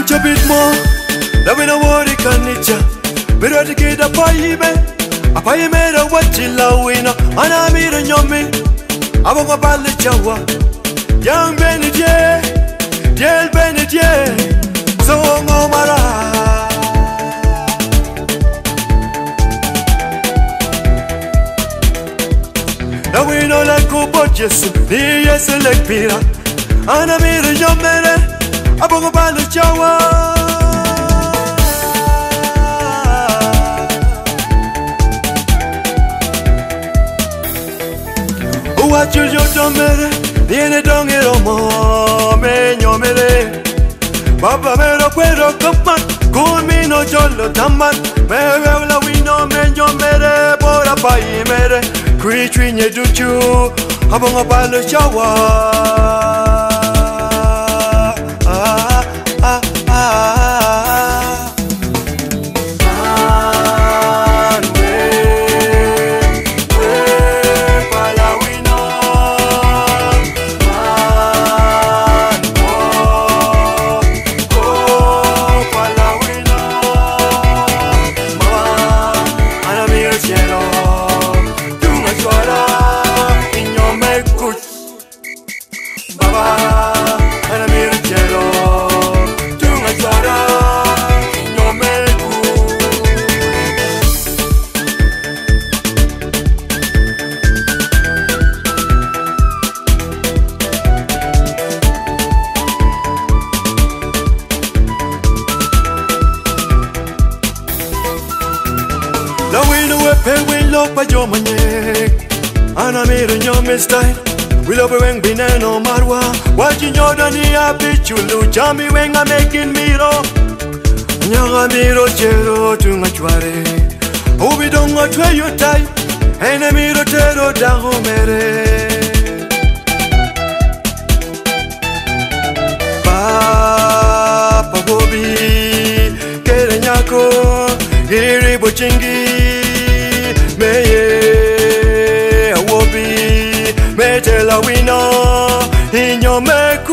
a bit more. Lawino worry kanicha. Mira de kida paibe. Apaime da wachi lawino. Ana mira nyomi. Abonga bali jawa. Young Benedier. Diel Benedier. So ngomara. Lawino la kubo Jesu. Ni yesu lek pira. Ana mira nyomere. Abonga bali jawa. What you don't mere, viene don eromo, me nyomere. Baba mero cuero copan, culmino cholo taman. Me veo la wino me nyomere, por apai mere. Creature duchu, abonga palo chawa. Lawino we pay we look by your maniac. Ana mira nyome style. We love when bineno marwa. Watching your dania pichulu. Jammy when I'm making miro. Nyaga miro chero tungachware. Ubi don't go to your tie. And a miro tero da homere. Papa Bobby. Kerenyako. Giri bochingi. Meye awobi mete lawino inyo meku